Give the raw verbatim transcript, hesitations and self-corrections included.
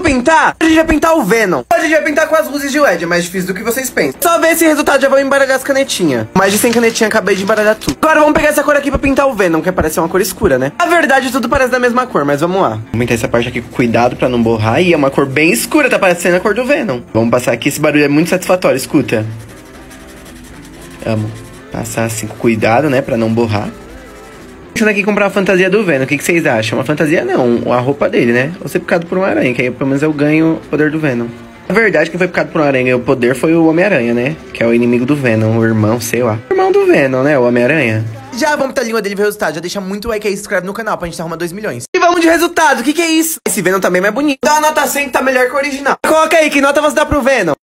Vamos pintar? A gente vai pintar o Venom. A gente vai pintar com as luzes de L E D, é mais difícil do que vocês pensam. Só ver esse resultado, já vamos embaralhar as canetinhas. Mais de cem canetinhas, acabei de embaralhar tudo. Agora vamos pegar essa cor aqui pra pintar o Venom, que parece uma cor escura, né? Na verdade, tudo parece da mesma cor, mas vamos lá. Vamos pintar essa parte aqui com cuidado pra não borrar. E é uma cor bem escura, tá parecendo a cor do Venom. Vamos passar aqui, esse barulho é muito satisfatório, escuta. Amo. Passar assim com cuidado, né, pra não borrar. Pensando aqui em comprar uma fantasia do Venom, o que, que vocês acham? Uma fantasia não, a roupa dele, né? Ou ser picado por uma aranha, que aí pelo menos eu ganho o poder do Venom. Na verdade, quem foi picado por uma aranha e ganhou o poder foi o Homem-Aranha, né? Que é o inimigo do Venom, o irmão, sei lá. O irmão do Venom, né? O Homem-Aranha. Já vamos pra língua dele ver o resultado. Já deixa muito like aí, se inscreve no canal pra gente arrumar dois milhões. E vamos de resultado, o que que é isso? Esse Venom também é bonito. Dá uma nota cem que tá melhor que o original. Coloca aí, que nota você dá pro Venom?